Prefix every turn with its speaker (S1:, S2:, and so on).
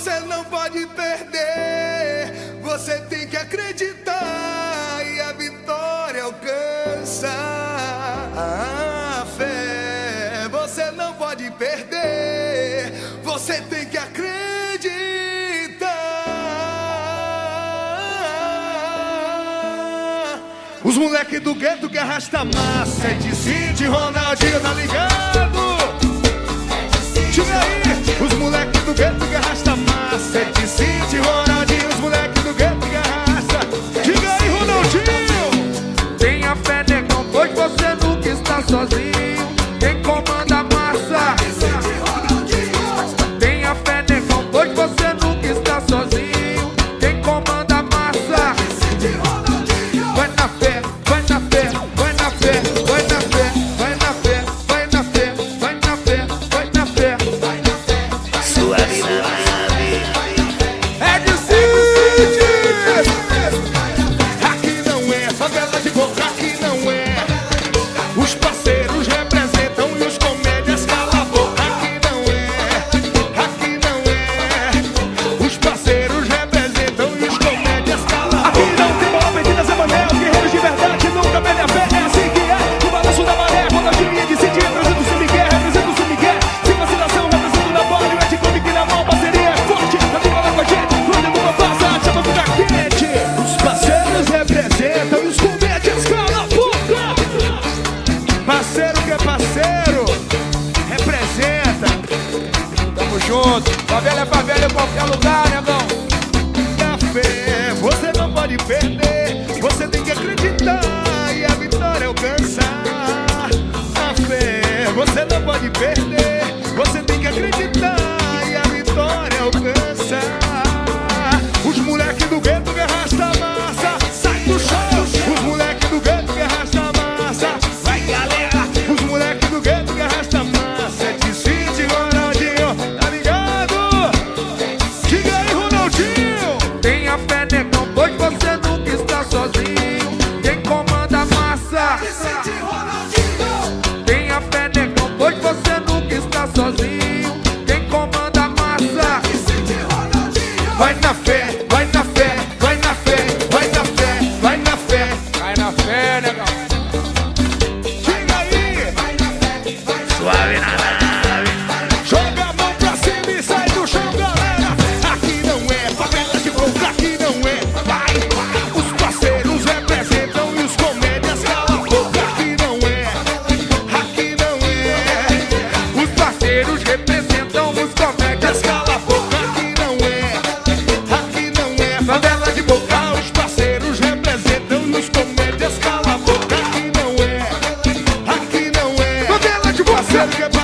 S1: você não pode perder. Você tem que acreditar e a vitória alcança. A fé você não pode perder. Você tem que acreditar. Os moleque do gueto que arrasta massa. É de Cid, Ronaldinho, tá ligado? Diga aí, os moleque do gueto que arrasta massa. É de Cid, Ronaldinho, os moleque do gueto que arrasta. Diga aí, Ronaldinho.
S2: Tenha fé, negão, pois você nunca está sozinho. Quem comanda a massa. Tenha fé, negão, pois você nunca está sozinho. Quem comanda a massa. Vai na fé, vai na fé, vai na fé, vai na fé, vai na fé, vai na fé, vai na fé, vai na fé, vai na fé.
S3: Suave na nave.
S1: É de Cid. Aqui não é favela de boca, aqui não é. Os parceiros representam e os comédias cala a boca. Aqui não é, aqui não é. Os parceiros representam e os comédias cala a boca. Aqui não tem bola perdida, Zé Mané. Os guerreiros de verdade nunca perdem a fé. É assim que é, o balanço da maré. Quando a Julinha decide, representa o São Miguel, representa o São Miguel. Sem vacilação, representa o Napoli. O Ed Clube que na mão, parceria é forte. Tá tudo lá com a gente, quando numa passa, chama fica quente. Os parceiros representam e os comédias cala a boca. Parceiro que é parceiro, representa.
S2: Tamo junto. Favela é favela em qualquer lugar, negão.
S1: A fé você não pode perder. Você tem que acreditar e a vitória alcançar. A fé você não pode perder. Você tem que acreditar e a vitória alcançar. Os moleque do gueto que arrasta a massa. Sai do chão. Os moleque do gueto que arrasta a massa. Vai, galera. Os moleque do gueto que arrasta a massa. É de Cid, Ronaldinho, tá ligado? Diga aí, Ronaldinho.
S2: Tenha fé, negão, pois você nunca está sozinho. Quem comanda a massa. Tenha fé, negão, pois você nunca está sozinho. Quem comanda a massa.
S1: Vai na fé, vai na fé, vai na fé, vai na fé, vai na fé.
S2: Vai na fé, negão.
S1: Diga aí,
S3: Suave na nave.
S1: joga a mão pra cima e sai do chão, galera. Aqui não é favela de boca, aqui não é. Vai, os parceiros representam e os comédias cala a boca. Aqui não é, aqui não é.
S2: Os parceiros representam os comédias.
S1: Cala a boca, aqui não é, aqui não é. Favela de boca, os parceiros representam e os comédias cala a boca. Aqui não é, aqui não é. Favela de boca, parceiro que é